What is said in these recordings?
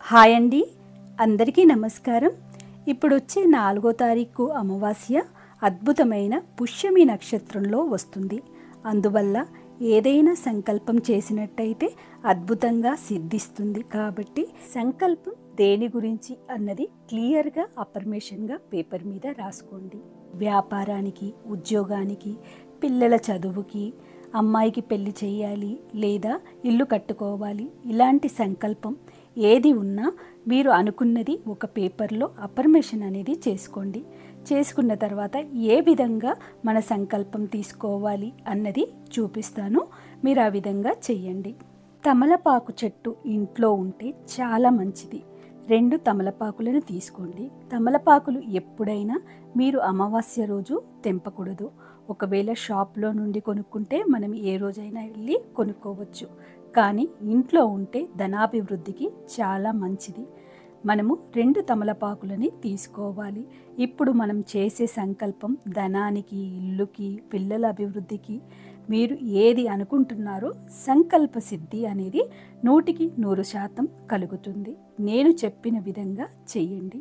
Hi అండి, అందరికీ నమస్కారం. ఇప్పుడు వచ్చే 4వ తారీఖు అమావాస్య అద్భుతమైన పుష్యమి నక్షత్రంలో వస్తుంది. అందువల్ల ఏదైనా సంకల్పం చేసినట్టయితే అద్భుతంగా సిద్ధిస్తుంది. కాబట్టి సంకల్పం దేని గురించి అన్నది క్లియర్గా అఫర్మేషన్గా పేపర్ మీద రాసుకోండి. వ్యాపారానికి, ఉద్యోగానికి, పిల్లల చదువుకి, అమ్మాయికి పెళ్లి చేయాలి లేదా ఇల్లు కట్టుకోవాలి, ఇలాంటి సంకల్పం ఏది ఉన్నా మీరు అనుకున్నది ఒక పేపర్లో అఫర్మేషన్ అనేది చేసుకోండి. చేసుకున్న తర్వాత ఏ విధంగా మన సంకల్పం తీసుకోవాలి అన్నది చూపిస్తాను. మీరు ఆ విధంగా చెయ్యండి. తమలపాకు చెట్టు ఇంట్లో ఉంటే చాలా మంచిది. 2 తమలపాకులను తీసుకోండి. తమలపాకులు ఎప్పుడైనా మీరు అమావాస్య రోజు తెంపకూడదు. ఒకవేళ షాప్లో నుండి కొనుక్కుంటే మనం ఏ రోజైనా వెళ్ళి కొనుక్కోవచ్చు. కానీ ఇంట్లో ఉంటే ధనాభివృద్ధికి చాలా మంచిది. మనము 2 తమలపాకులని తీసుకోవాలి. ఇప్పుడు మనం చేసే సంకల్పం ధనానికి, ఇల్లుకి, పిల్లల అభివృద్ధికి, మీరు ఏది అనుకుంటున్నారో సంకల్ప సిద్ధి అనేది 100కి 100% కలుగుతుంది. నేను చెప్పిన విధంగా చెయ్యండి.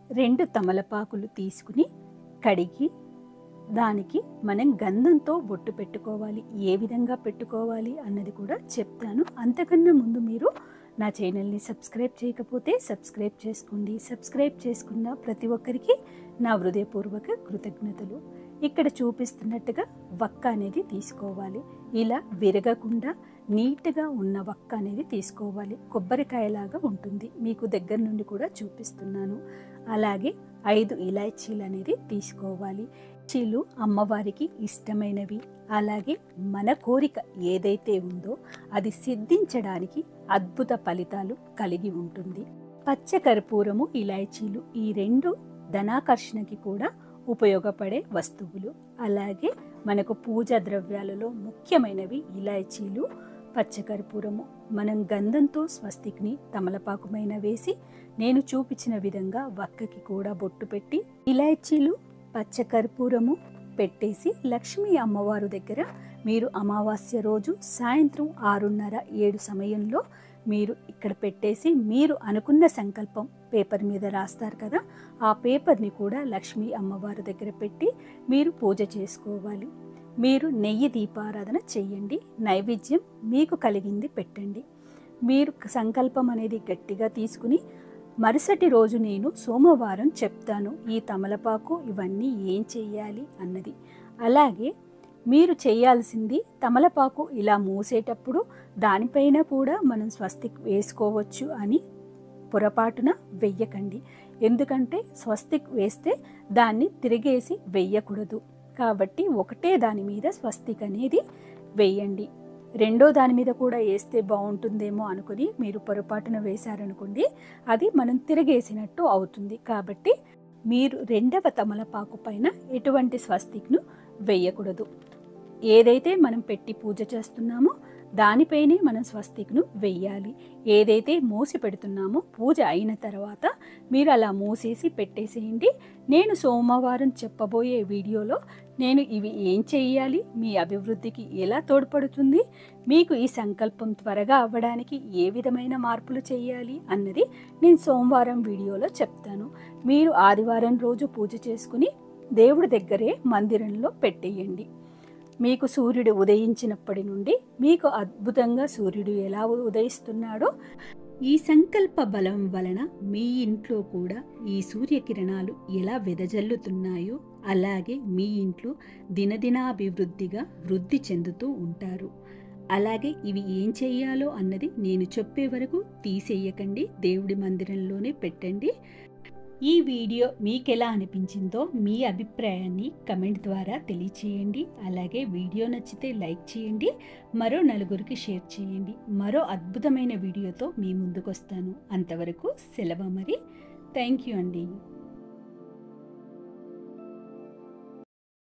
2 తమలపాకులు తీసుకుని కడిగి దానికి మనం గంధంతో బొట్టు పెట్టుకోవాలి. ఏ విధంగా పెట్టుకోవాలి అన్నది కూడా చెప్తాను. అంతకన్నా ముందు మీరు నా ఛానల్ని సబ్స్క్రైబ్ చేయకపోతే సబ్స్క్రైబ్ చేసుకోండి. సబ్స్క్రైబ్ చేసుకున్న ప్రతి ఒక్కరికి నా హృదయపూర్వక కృతజ్ఞతలు. ఇక్కడ చూపిస్తున్నట్టుగా వక్క అనేది తీసుకోవాలి. ఇలా విరగకుండా నీట్గా ఉన్న వక్క అనేది తీసుకోవాలి. కొబ్బరికాయలాగా ఉంటుంది. మీకు దగ్గర నుండి కూడా చూపిస్తున్నాను. అలాగే 5 ఇలాచీలు అనేది తీసుకోవాలి. ఇలాచీలు అమ్మవారికి ఇష్టమైనవి. అలాగే మన కోరిక ఏదైతే ఉందో అది సిద్ధించడానికి అద్భుత ఫలితాలు కలిగి ఉంటుంది. పచ్చ కర్పూరము, ఇలాచీలు ఈ 2 ధనాకర్షణకి కూడా ఉపయోగపడే వస్తువులు. అలాగే మనకు పూజా ద్రవ్యాలలో ముఖ్యమైనవి ఇలాచీలు, పచ్చకర్పూరము. మనం గంధంతో స్వస్తిక్ని తమలపాకుమైన వేసి నేను చూపించిన విధంగా వక్కకి కూడా బొట్టు పెట్టి ఇలాచీలు, పచ్చకర్పూరము పెట్టేసి లక్ష్మీ అమ్మవారు దగ్గర మీరు అమావాస్య రోజు సాయంత్రం 6:30-7 సమయంలో మీరు ఇక్కడ పెట్టేసి మీరు అనుకున్న సంకల్పం పేపర్ మీద రాస్తారు కదా, ఆ పేపర్ని కూడా లక్ష్మీ అమ్మవారి దగ్గర పెట్టి మీరు పూజ చేసుకోవాలి. మీరు నెయ్యి దీపారాధన చెయ్యండి. నైవేద్యం మీకు కలిగింది పెట్టండి. మీరు సంకల్పం అనేది గట్టిగా తీసుకుని మరుసటి రోజు నేను సోమవారం చెప్తాను ఈ తమలపాకు ఇవన్నీ ఏం చెయ్యాలి అన్నది. అలాగే మీరు చేయాల్సింది తమలపాకు ఇలా మూసేటప్పుడు దానిపైన కూడా మనం స్వస్తిక్ వేసుకోవచ్చు అని పొరపాటున వెయ్యకండి. ఎందుకంటే స్వస్తిక్ వేస్తే దాన్ని తిరిగేసి వెయ్యకూడదు. కాబట్టి ఒకటే దాని మీద స్వస్తిక్ అనేది వేయండి. 2వ దాని మీద కూడా వేస్తే బాగుంటుందేమో అనుకుని మీరు పొరపాటున వేశారనుకోండి, అది మనం తిరిగేసినట్టు అవుతుంది. కాబట్టి మీరు 2వ తమలపాకు పైన ఎటువంటి స్వస్తిక్ను వేయకూడదు. ఏదైతే మనం పెట్టి పూజ చేస్తున్నామో దానిపైనే మనం స్వస్తిక్ను వెయ్యాలి. ఏదైతే మూసి పెడుతున్నామో పూజ అయిన తర్వాత మీరు అలా మూసేసి పెట్టేసేయండి. నేను సోమవారం చెప్పబోయే వీడియోలో నేను ఇవి ఏం చెయ్యాలి, మీ అభివృద్ధికి ఎలా తోడ్పడుతుంది, మీకు ఈ సంకల్పం త్వరగా అవ్వడానికి ఏ విధమైన మార్పులు చేయాలి అన్నది నేను సోమవారం వీడియోలో చెప్తాను. మీరు ఆదివారం రోజు పూజ చేసుకుని దేవుడి దగ్గరే మందిరంలో పెట్టేయండి. మీకు సూర్యుడు ఉదయించినప్పటి నుండి మీకు అద్భుతంగా సూర్యుడు ఎలా ఉదయిస్తున్నాడో ఈ సంకల్ప బలం వలన మీ ఇంట్లో కూడా ఈ సూర్యకిరణాలు ఎలా వెదజల్లుతున్నాయో అలాగే మీ ఇంట్లో దినదినాభివృద్ధిగా వృద్ధి చెందుతూ ఉంటారు. అలాగే ఇవి ఏం చెయ్యాలో అన్నది నేను చెప్పే వరకు తీసేయకండి. దేవుడి మందిరంలోనే పెట్టండి. ఈ వీడియో మీకెలా అనిపించిందో మీ అభిప్రాయాన్ని కమెంట్ ద్వారా తెలియచేయండి. అలాగే వీడియో నచ్చితే లైక్ చేయండి. మరో 4గురికి షేర్ చేయండి. మరో అద్భుతమైన వీడియోతో మీ ముందుకు వస్తాను. అంతవరకు సెలవు మరి. థ్యాంక్ యూ అండి.